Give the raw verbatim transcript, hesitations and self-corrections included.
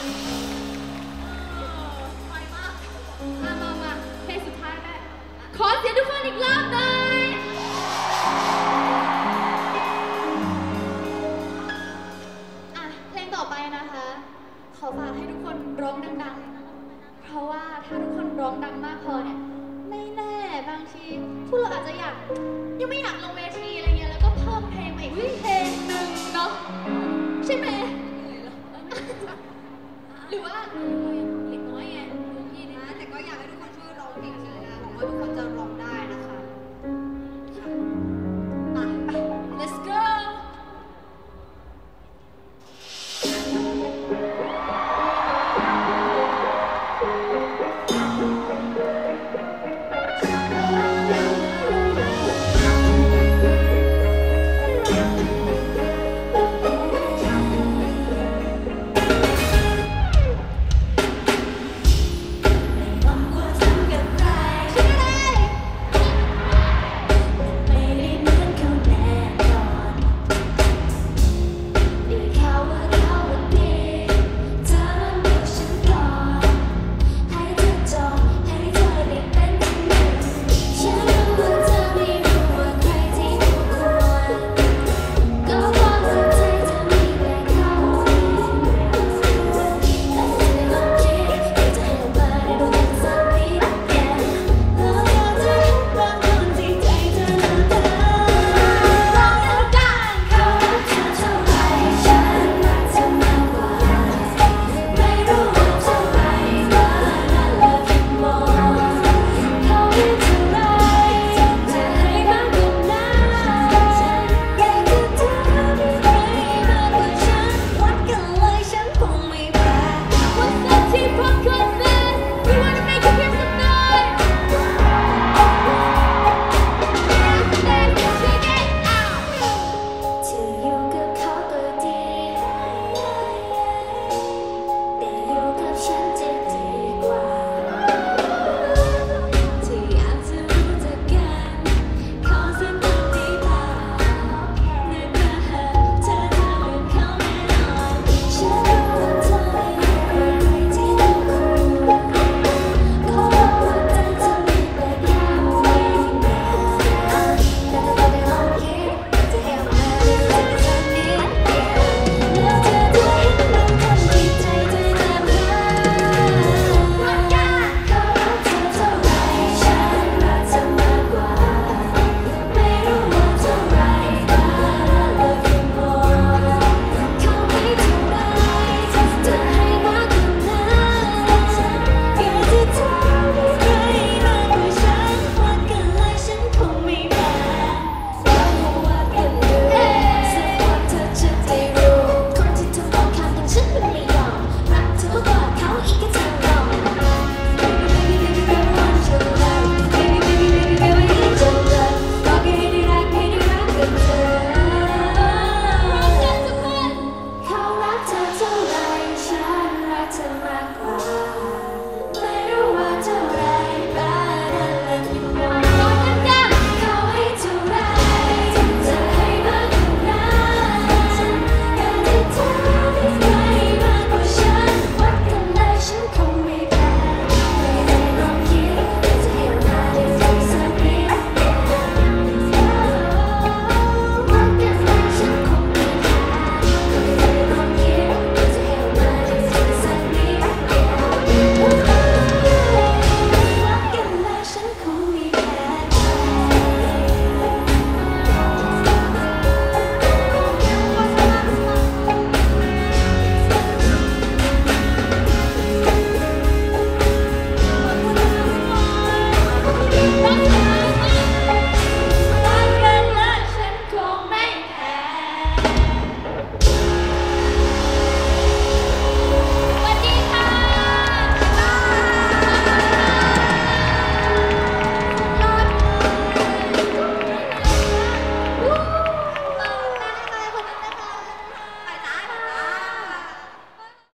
ไปมากมามามาเพลงสุดท้ายแม่ขอเสียงทุกคนอีกรอบหน่อยอ่ะเพลงต่อไปนะคะขอฝากให้ทุกคนร้องดังๆเพราะว่าถ้าทุกคนร้องดังมากพอเนี่ยไม่แน่บางทีพวกเราอาจจะอยากยังไม่อยากลงเวทีอะไรเงี้ยแล้วก็เพิ่มเพลงมาอีกเพลงหนึ่งเนาะใช่ไหม